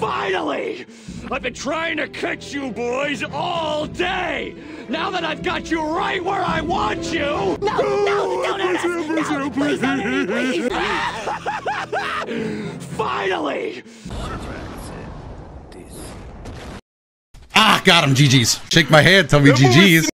Finally! I've been trying to catch you boys all day! Now that I've got you right where I want you! No, don't hurt us! No, please don't hurt me, please! Finally! Ah, got him, GG's. Shake my head, tell me GG's.